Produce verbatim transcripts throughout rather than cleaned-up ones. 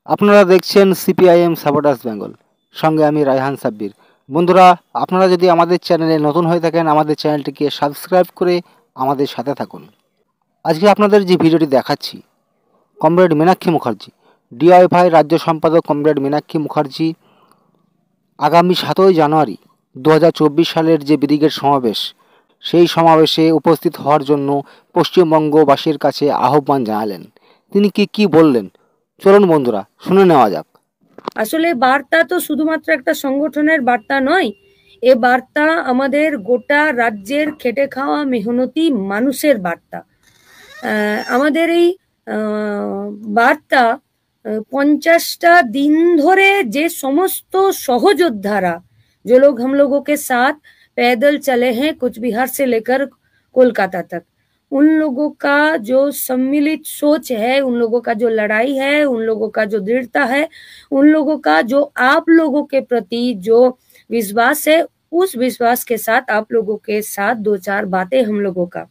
আপনারা দেখছেন CPIM supporters Bengal, সঙ্গে আমি রায়হান সাব্বির। বন্ধুরা, আপনারা যদি আমাদের চ্যানেলে নতুন হয়ে থাকেন, আমাদের চ্যানেলটিকে সাবস্ক্রাইব করে আমাদের সাথে থাকুন। আজকে আপনাদের যে ভিডিওটি দেখাচ্ছি, কমরেড মীনাক্ষী মুখার্জি, ডিওয়াইএফআই রাজ্য সম্পাদক কমরেড মীনাক্ষী মুখার্জি আগামী সাতই জানুয়ারি দু হাজার চব্বিশ সালের যে ব্রিগেড সমাবেশ, সেই সমাবেশে উপস্থিত হওয়ার জন্য পশ্চিমবঙ্গবাসীর কাছে আহ্বান জানালেন। তিনি কি কি বললেন, চলুন বন্ধুরা শুনে নেওয়া যাক। আসলে বার্তা তো শুধুমাত্র একটা সংগঠনের বার্তা নয়, এ বার্তা আমাদের গোটা রাজ্যের খেটে খাওয়া মেহনতি মানুষের বার্তা। আমাদের এই বার্তা পঞ্চাশটা দিন ধরে যে সমস্ত সহযোদ্ধারা, जो लोग हम लोगों के साथ पैदल चले हैं कुचबिहार से लेकर कोलकाता तक, उन लोगों का जो सम्मिलित सोच है, उन लोगों का जो लड़ाई है, उन लोगों का जो दृढ़ता है, उन लोगों का जो आप लोगों के प्रति जो विश्वास है, उस विश्वास के साथ आप लोगों के साथ दो चार बातें हम लोगों का।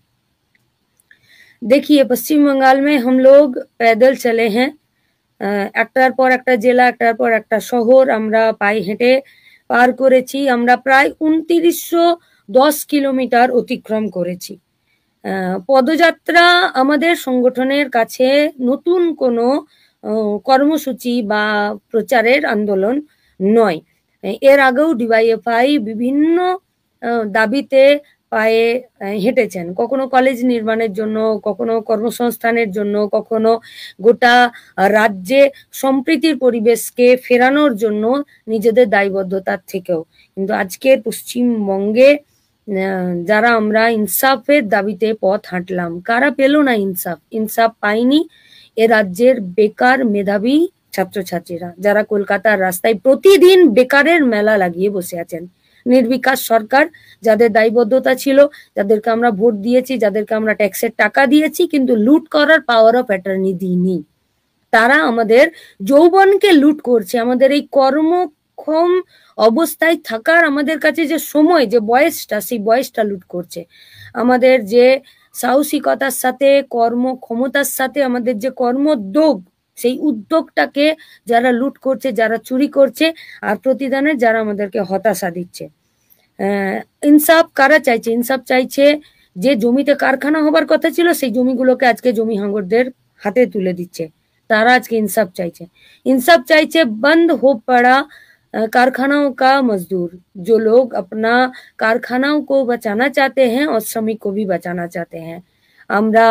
देखिए, पश्चिम बंगाल में हम लोग पैदल चले हैं, একটার পর একটা জেলা, একটার পর একটা শহর আমরা পায়ে হেঁটে পার করেছি। আমরা প্রায় উনত্রিশশো দশ কিলোমিটার অতিক্রম করেছি। পদযাত্রা আমাদের সংগঠনের কাছে নতুন কোনো কর্মসূচি বা প্রচারের আন্দোলন নয়। এর আগেও ডিওয়াইএফআই বিভিন্ন দাবিতে পায়ে হেঁটেছেন, কখনো কলেজ নির্মাণের জন্য, কখনো কর্মসংস্থানের জন্য, কখনো গোটা রাজ্যে সম্প্রীতির পরিবেশকে ফেরানোর জন্য নিজেদের দায়বদ্ধতার থেকেও। কিন্তু আজকে পশ্চিমবঙ্গে যারা আমরা ইনসাফের দাবিতে পথ হাঁটলাম, কারা পেল না ইনসাফ? ইনসাফ পাইনি এ রাজ্যের বেকার মেধাবী ছাত্রছাত্রীরা, যারা কলকাতার রাস্তায় প্রতিদিন বেকারের মেলা লাগিয়ে বসে আছেন। নির্বিকাশ সরকার, যাদের দায়বদ্ধতা ছিল, যাদেরকে আমরা ভোট দিয়েছি, যাদেরকে আমরা ট্যাক্সের টাকা দিয়েছি, কিন্তু লুট করার পাওয়ার অফ অ্যাটর্নি দিইনি। তারা আমাদের যৌবনকে লুট করছে, আমাদের এই কর্মক্ষম অবস্থায় থাকার আমাদের কাছে যে সময়, যে বয়সটা, সেই বয়সটা লুট করছে। আমাদের যে সাহসিকতার সাথে, কর্মক্ষমতার সাথে আমাদের যে কর্মোদ্যোগ, সেই উদ্যোগটাকে যারা লুট করছে, যারা চুরি করছে, আর প্রতিদানে যারা আমাদেরকে হতাশা দিচ্ছে। ইনসাফ কারা চাইছে? ইনসাফ চাইছে যে জমিতে কারখানা হবার কথা ছিল, সেই জমিগুলোকে আজকে জমি হাঙ্গরদের হাতে তুলে দিচ্ছে, तारा आज के इंसाफ चाहिए। इंसाफ चाहिए बंद हो पड़ा कारखानाओं का मजदूर, जो लोग अपना कारखानाओं को बचाना चाहते हैं और श्रमिक को भी बचाना चाहते हैं। আমরা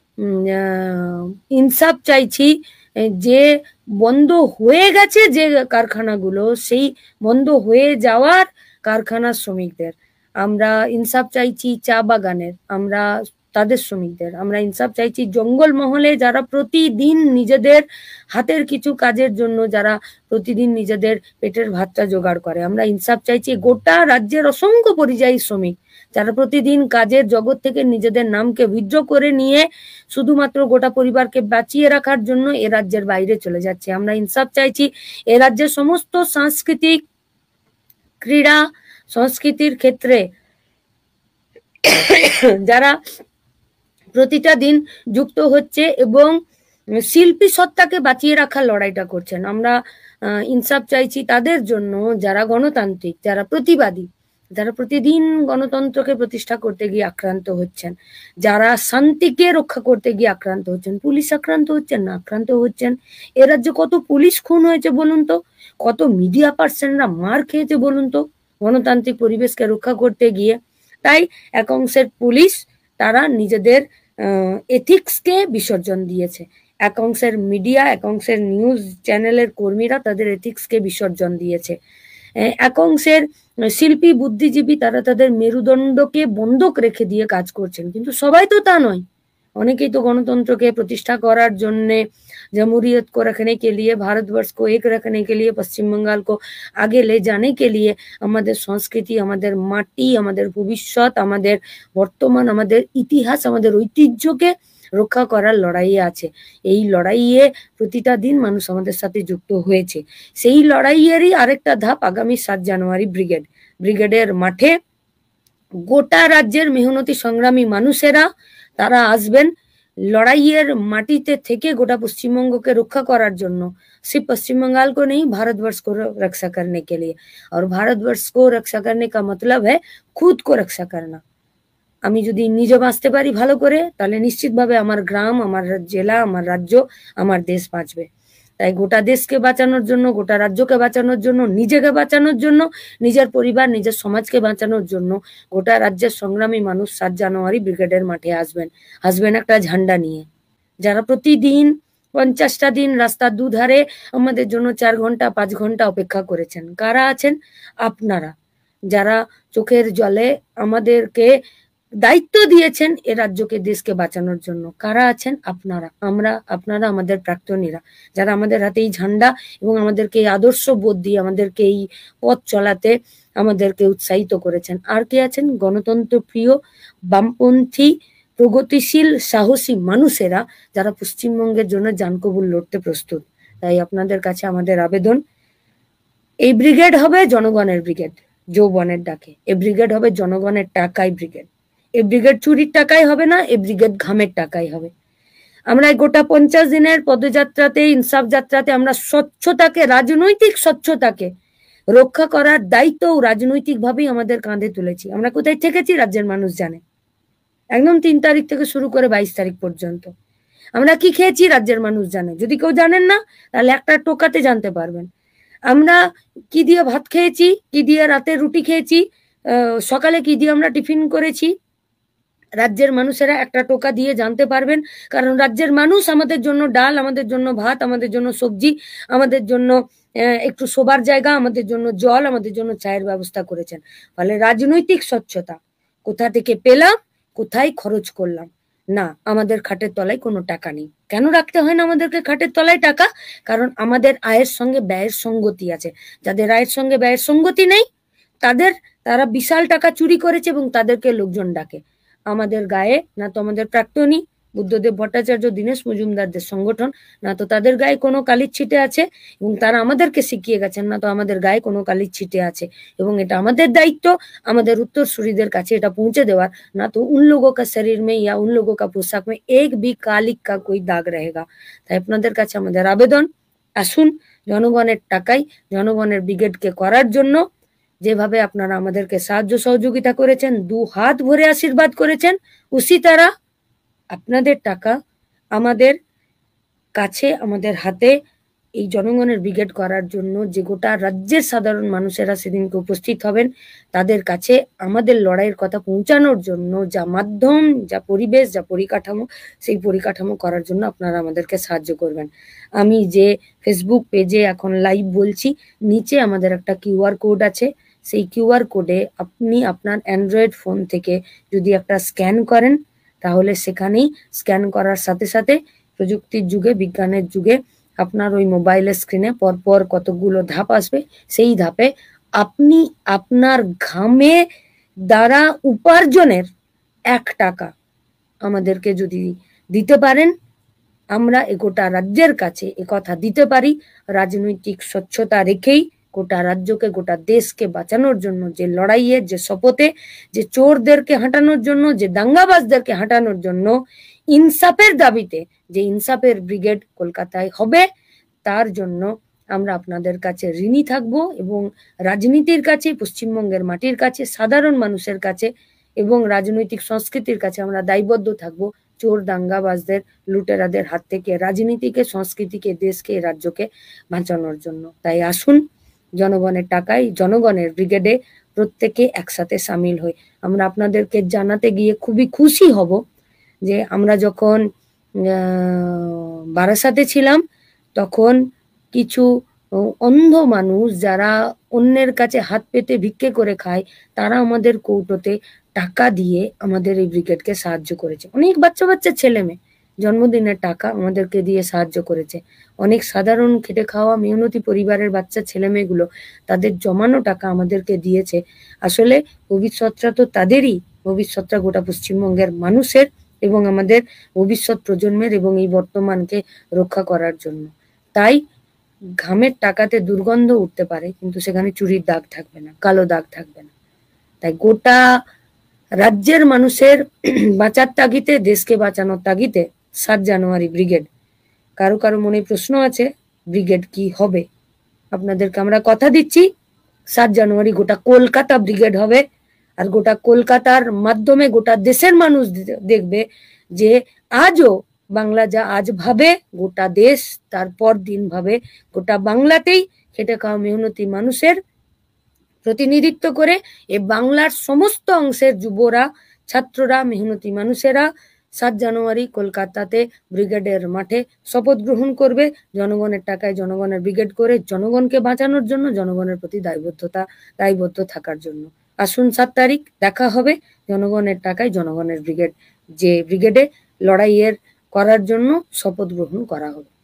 ইনসাফ চাইছি যে বন্ধ হয়ে গেছে যে কারখানাগুলো, সেই বন্ধ হয়ে যাওয়ার কারখানার শ্রমিকদের। আমরা ইনসাফ চাইছি চা বাগানের, আমরা তাদের শ্রমিকদের। আমরা ইনসাফ চাইছি জঙ্গলমহলে যারা প্রতিদিন নিজেদের হাতের কিছু কাজের জন্য, যারা প্রতিদিন নিজেদের পেটের ভাতটা জোগাড় করে। আমরা ইনসাফ চাইছি গোটা রাজ্যের অসংখ্য পরিযায়ী শ্রমিক, যারা প্রতিদিন কাজের জগৎ থেকে নিজেদের নামকে উইথড্র করে নিয়ে শুধুমাত্র গোটা পরিবারকে বাঁচিয়ে রাখার জন্য এ রাজ্যের বাইরে চলে যাচ্ছে। আমরা ইনসাফ চাইছি এ রাজ্যের সমস্ত সাংস্কৃতিক, ক্রীড়া, সংস্কৃতির ক্ষেত্রে যারা প্রতিটা দিন যুক্ত হচ্ছে এবং শিল্পী সত্তাকে বাঁচিয়ে রাখার লড়াইটা করছেন। আমরা ইনসাফ চাইছি তাদের জন্য যারা গণতান্ত্রিক, যারা প্রতিবাদী, যারা প্রতিদিন গণতন্ত্রকে প্রতিষ্ঠা করতে গিয়ে আক্রান্ত হচ্ছেন, যারা শান্তিকে রক্ষা করতে গিয়ে আক্রান্ত হচ্ছেন। পুলিশ আক্রান্ত হচ্ছেন না, আক্রান্ত হচ্ছেন। এ রাজ্যে কত পুলিশ খুন হয়েছে বলুন তো, কত মিডিয়া পার্সনরা মার খেয়েছে বলুন তো গণতান্ত্রিক পরিবেশকে রক্ষা করতে গিয়ে। তাই এক অংশের পুলিশ তারা নিজেদের এথিক্সকে বিসর্জন দিয়েছে, এক অংশের মিডিয়া, এক অংশের নিউজ চ্যানেলের কর্মীরা তাদের এথিক্সকে বিসর্জন দিয়েছে। এক অংশের শিল্পী, বুদ্ধিজীবী, তারা তাদের মেরুদণ্ডকে বন্ধক রেখে দিয়ে কাজ করছেন। কিন্তু সবাই তো তা নয়, অনেকেই তো গণতন্ত্রকে প্রতিষ্ঠা করার জন্যে, जमहूरियत को रखने के लिए, भारतवर्ष को एक रखने के लिए, पश्चिम बंगाल को आगे ले जाने के लिए আমাদের সংস্কৃতি, আমাদের মাটি, আমাদের ভবিষ্যৎ, আমাদের বর্তমান, আমাদের ইতিহাস, আমাদের ঐতিহ্যকে রক্ষা করার লড়াইয়ে আছে। এই লড়াইয়ে প্রতিটা দিন মানুষ আমাদের সাথে যুক্ত হয়েছে। সেই লড়াইয়েরই আরেকটা ধাপ আগামী সাত জানুয়ারি ব্রিগেড। ব্রিগেডের মাঠে গোটা রাজ্যের মেহনতি সংগ্রামী মানুষেরা তারা আসবেন। लड़ाइयर माटीते थेके गोटा पश्चिमबंग के रक्षा करार जन्य सिर्फ पश्चिम बंगाल को नहीं भारतवर्ष को रक्षा करने के लिए। और भारतवर्ष को रक्षा करने का मतलब है खुद को रक्षा करना। आमी यदि निजे बाँचते पारी भालो करे ताहले निश्चितभावे आमार ग्राम आमार जेला आमार राज्य आमार देश बाँचबे। ताई गोटा देशके बाँचानोर जन्य गोटा राज्यके बाँचानोर जन्य निजेके बाँचानोर जन्य निजेर परिवार निजेर समाजके बाँचानोर जन्य गोटा राज्येर संग्रामी मानुष सात जानुआरी ब्रिगेडेर माठे आसबेन आसबेन एकटा झंडा निये যারা প্রতিদিন পঞ্চাশটা দিন রাস্তার দুধারে আমাদের জন্য চার ঘন্টা পাঁচ ঘন্টা অপেক্ষা করেছেন। কারা আছেন? আপনারা, যারা চোখের জলে আমাদেরকে দায়িত্ব দিয়েছেন এ রাজ্যকে দেশকে বাঁচানোর জন্য। কারা আছেন? আপনারা, আমরা, আপনারা আমাদের প্রাক্তনীরা, যারা আমাদের হাতে এই ঝান্ডা এবং আমাদেরকে এই আদর্শ বোধ দিয়ে আমাদেরকে এই পথ চলাতে আমাদেরকে উৎসাহিত করেছেন। আর কে আছেন? গণতন্ত্র প্রিয় বামপন্থী প্রগতিশীল সাহসী মানুষেরা যারা পশ্চিমবঙ্গের জন্য জানকবুল লড়তে প্রস্তুত। তাই আপনাদের কাছে আমাদের আবেদন, এই ব্রিগেড হবে জনগণের ব্রিগেড, যৌবনের ডাকে। এই ব্রিগেড হবে জনগণের টাকায় ব্রিগেড। এই ব্রিগেড চুরির টাকায় হবে না, এই ব্রিগেড ঘামের টাকায় হবে। আমরা গোটা পঞ্চাশ দিনের পদযাত্রাতে ইনসাফ যাত্রাতে আমরা স্বচ্ছতাকে, রাজনৈতিক স্বচ্ছতাকে রক্ষা করার দায়িত্ব রাজনৈতিকভাবেই আমাদের কাঁধে তুলেছি। আমরা কোথায় থেকেছি রাজ্যের মানুষ জানে, একদম তিন তারিখ থেকে শুরু করে বাইশ তারিখ পর্যন্ত। আমরা কি খেয়েছি রাজ্যের মানুষ জানে। যদি কেউ জানেন না তাহলে একটা টোকাতে জানতে পারবেন। আমরা কি দিয়ে ভাত খেয়েছি, কি দিয়ে রাতে রুটি খেয়েছি, সকালে কি দিয়ে আমরা টিফিন করেছি, রাজ্যের মানুষেরা একটা টোকা দিয়ে জানতে পারবেন। কারণ রাজ্যের মানুষ আমাদের জন্য ডাল, আমাদের জন্য ভাত, আমাদের জন্য সবজি, আমাদের জন্য একটু শোবার জায়গা, আমাদের জন্য জল, আমাদের জন্য চায়ের ব্যবস্থা করেছেন। ফলে রাজনৈতিক স্বচ্ছতা কোথা থেকে পেলাম, কোথায় খরচ করলাম না, আমাদের খাটের তলায় কোনো টাকা নেই। কেন রাখতে হয় না আমাদেরকে খাটের তলায় টাকা? কারণ আমাদের আয়ের সঙ্গে ব্যয়ের সঙ্গতি আছে। যাদের আয়ের সঙ্গে ব্যয়ের সঙ্গতি নেই তাদের, তারা বিশাল টাকা চুরি করেছে এবং তাদেরকে লোকজন ডাকে। আমাদের গায়ে না তো আমাদের প্রাক্তনী বুদ্ধদেব ভট্টাচার্য, দীনেশ মজুমদারদের সংগঠন, না তো তাদের গায়ে কোনো কালির ছিটে আছে এবং তারা আমাদেরকে শিখিয়ে গেছেন, না তো আমাদের গায়ে কোনো কালির ছিটে আছে। এবং এটা আমাদের দায়িত্ব আমাদের উত্তরসূরিদের কাছে এটা পৌঁছে দেওয়ার। না তো উন লোগো কা শরীর মে ইয়া উন লোগো কা পোশাক মে এক ভি কালিক কা কোই দাগ রহেগা। তাই আপনাদের কাছে আমাদের আবেদন, আসুন জনগণের টাকায় জনগণের ব্রিগেডকে করার জন্য যেভাবে আপনারা আমাদেরকে সাহায্য সহযোগিতা করেছেন, দু হাত ভরে আশীর্বাদ করেছেন, উসি তারা আপনাদের টাকা আমাদের কাছে, আমাদের হাতে এই জনগণের ব্রিগেড করার জন্য যে গোটা রাজ্যের সাধারণ মানুষেরা সেদিনকে উপস্থিত হবেন, তাদের কাছে আমাদের লড়াইয়ের কথা পৌঁছানোর জন্য যা মাধ্যম, যা পরিবেশ, যা পরিকাঠামো, সেই পরিকাঠামো করার জন্য আপনারা আমাদেরকে সাহায্য করবেন। আমি যে ফেসবুক পেজে এখন লাইভ বলছি, নিচে আমাদের একটা কিউআর কোড আছে। সেই কিউআর কোডে আপনি আপনার অ্যান্ড্রয়েড ফোন থেকে যদি একটা স্ক্যান করেন, তাহলে সেখানেই স্ক্যান করার সাথে সাথে প্রযুক্তির যুগে, বিজ্ঞানের যুগে আপনার ওই মোবাইলের স্ক্রিনে পরপর কতগুলো ধাপ আসবে। সেই ধাপে আপনি আপনার ঘামে দ্বারা উপার্জনের এক টাকা আমাদেরকে যদি দিতে পারেন, আমরা এ গোটা রাজ্যের কাছে এ কথা দিতে পারি, রাজনৈতিক স্বচ্ছতা রেখেই গোটা রাজ্যকে, গোটা দেশকে বাঁচানোর জন্য যে লড়াইয়ে, যে শপথে, যে চোরদেরকে হাঁটানোর জন্য, যে দাঙ্গাবাজদেরকে হাঁটানোর জন্য, ইনসাফের দাবিতে যে ইনসাফের ব্রিগেড কলকাতায় হবে, তার জন্য আমরা আপনাদের কাছে ঋণী থাকবো এবং রাজনীতির কাছে, পশ্চিমবঙ্গের মাটির কাছে, সাধারণ মানুষের কাছে এবং রাজনৈতিক সংস্কৃতির কাছে আমরা দায়বদ্ধ থাকবো চোর দাঙ্গাবাজদের, লুটেরাদের হাত থেকে রাজনীতিকে, সংস্কৃতিকে, দেশকে, রাজ্যকে বাঁচানোর জন্য। তাই আসুন জনগণের টাকায় জনগণের ব্রিগেডে প্রত্যেকে একসাথে সামিল হই। আমরা আপনাদেরকে জানাতে গিয়ে খুবই খুশি হব যে আমরা যখন বারাসাতে ছিলাম তখন কিছু অন্ধ মানুষ যারা অন্যের কাছে হাত পেতে ভিক্ষে করে খায়, তারা আমাদের কৌটোতে টাকা দিয়ে আমাদের এই ব্রিগেডকে সাহায্য করেছে। অনেক বাচ্চা বাচ্চা ছেলে মেয়ে জন্মদিনের টাকা আমাদেরকে দিয়ে সাহায্য করেছে। অনেক সাধারণ খেটে খাওয়া মেহনতি পরিবারের বাচ্চা ছেলে মেয়েগুলো তাদের জমানো টাকা আমাদেরকে দিয়েছে। আসলে ভবিষ্যৎটা তো তাদেরই, ভবিষ্যৎটা গোটা পশ্চিমবঙ্গের মানুষের এবং আমাদের ভবিষ্যৎ প্রজন্মের এবং এই বর্তমানকে রক্ষা করার জন্য। তাই ঘামের টাকাতে দুর্গন্ধ উঠতে পারে, কিন্তু সেখানে চুরির দাগ থাকবে না, কালো দাগ থাকবে না। তাই গোটা রাজ্যের মানুষের বাঁচার তাগিদে, দেশকে বাঁচানোর তাগিদে সাত জানুয়ারি ব্রিগেড। কারো কারো মনে প্রশ্ন আছে ব্রিগেড কি হবে? আপনাদেরকে আমরা কথা দিচ্ছি সাত জানুয়ারি গোটা কলকাতা ব্রিগেড হবে। আর গোটা কলকাতার মাধ্যমে গোটা দেশের মানুষ দেখবে যে আজও বাংলা যা আজ ভাবে গোটা দেশ তারপর দিন ভাবে। গোটা বাংলাতেই খেটে খাওয়া মেহনতি মানুষের প্রতিনিধিত্ব করে এ বাংলার সমস্ত অংশের যুবরা, ছাত্ররা, মেহনতি মানুষেরা সাত জানুয়ারি কলকাতাতে ব্রিগেডের মাঠে শপথ গ্রহণ করবে জনগণের টাকায় জনগণের ব্রিগেড করে জনগণকে বাঁচানোর জন্য, জনগণের প্রতি দায়বদ্ধতা দায়বদ্ধ থাকার জন্য। আসুন সাত তারিখ দেখা হবে জনগণের টাকায় জনগণের ব্রিগেড, যে ব্রিগেডে লড়াইয়ের করার জন্য শপথ গ্রহণ করা হবে।